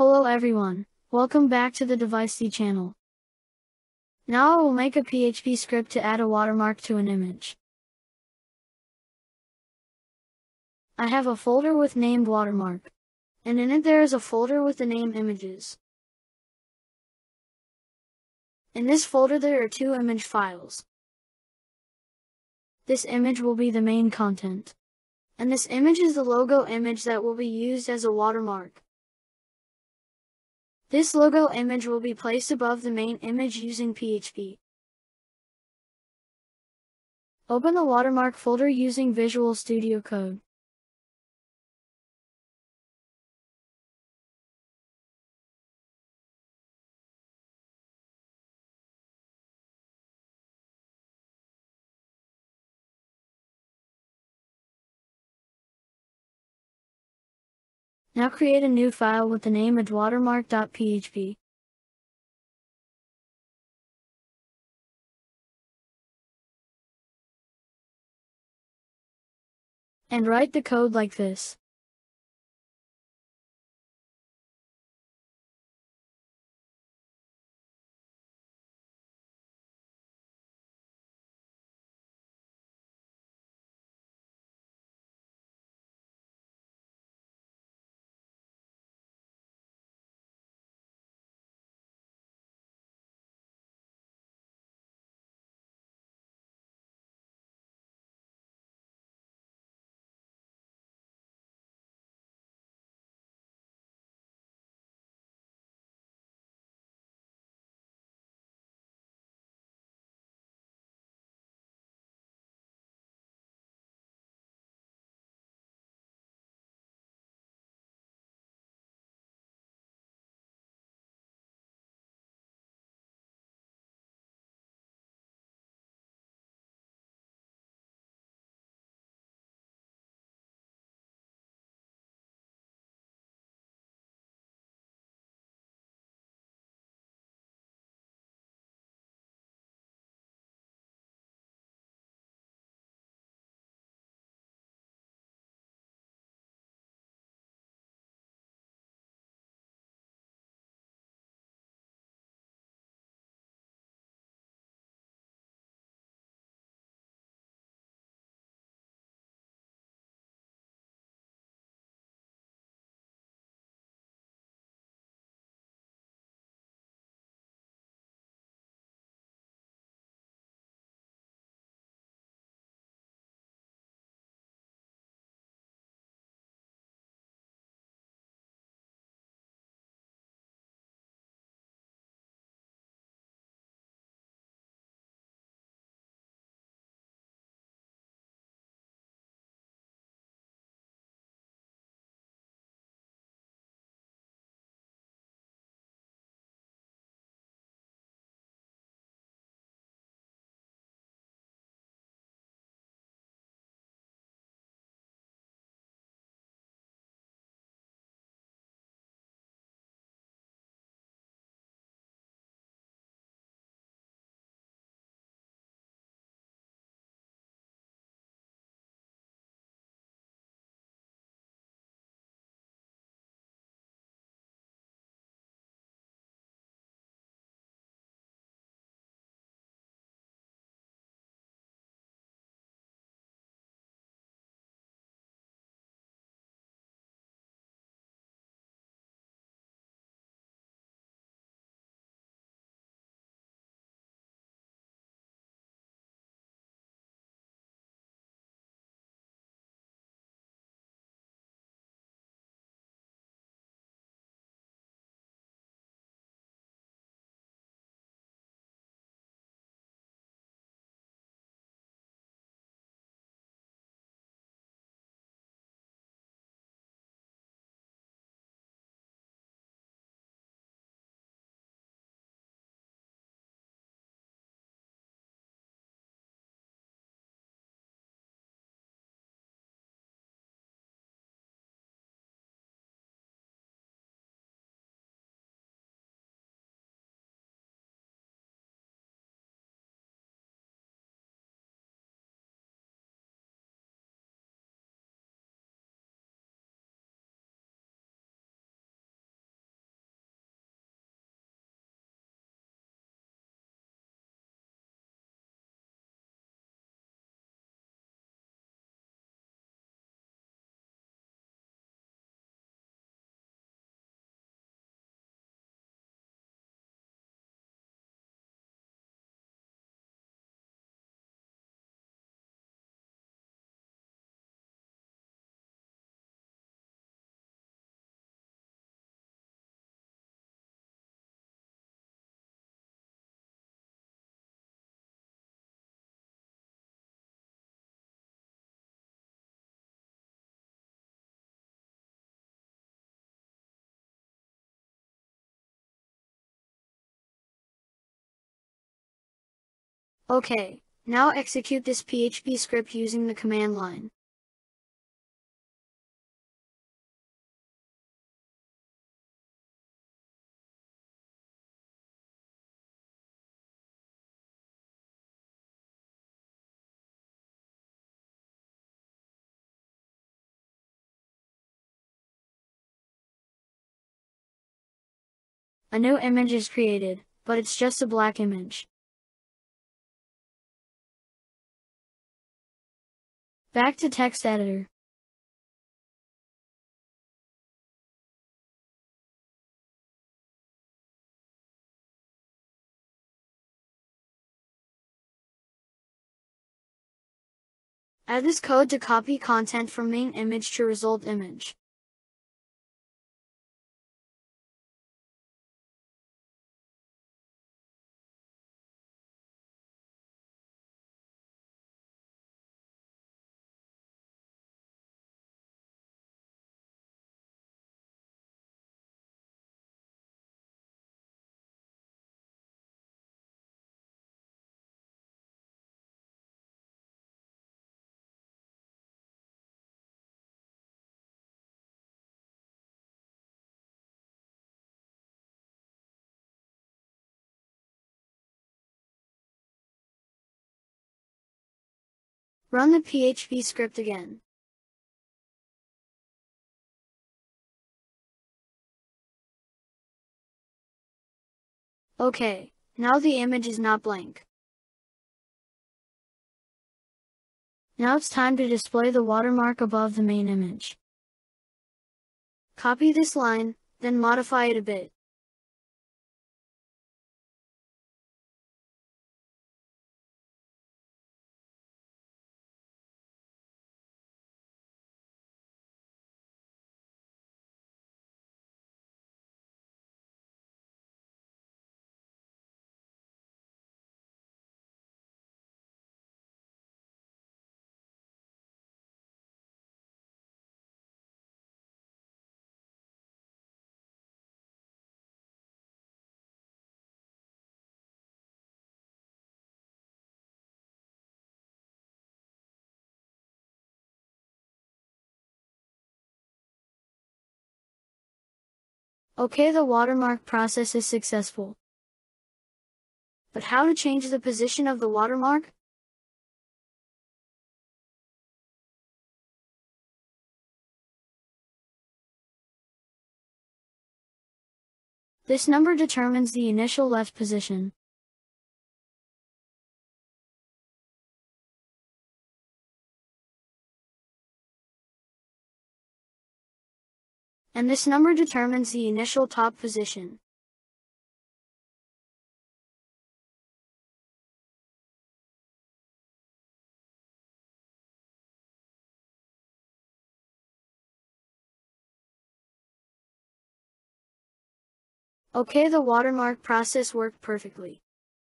Hello everyone, welcome back to the DeviceC channel. Now I will make a PHP script to add a watermark to an image. I have a folder with named watermark, and in it there is a folder with the name images. In this folder there are two image files. This image will be the main content, and this image is the logo image that will be used as a watermark. This logo image will be placed above the main image using PHP. Open the watermark folder using Visual Studio Code. Now create a new file with the name watermark.php. And write the code like this. Okay, now execute this PHP script using the command line. A new image is created, but it's just a black image. Back to text editor. Add this code to copy content from main image to result image. Run the PHP script again. Okay, now the image is not blank. Now it's time to display the watermark above the main image. Copy this line, then modify it a bit. Okay, the watermark process is successful. But how to change the position of the watermark? This number determines the initial left position. And this number determines the initial top position. Okay, the watermark process worked perfectly.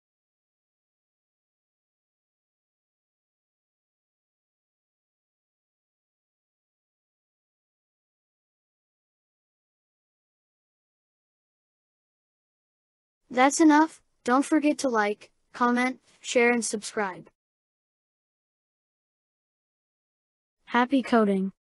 That's enough. Don't forget to like, comment, share and subscribe. Happy coding!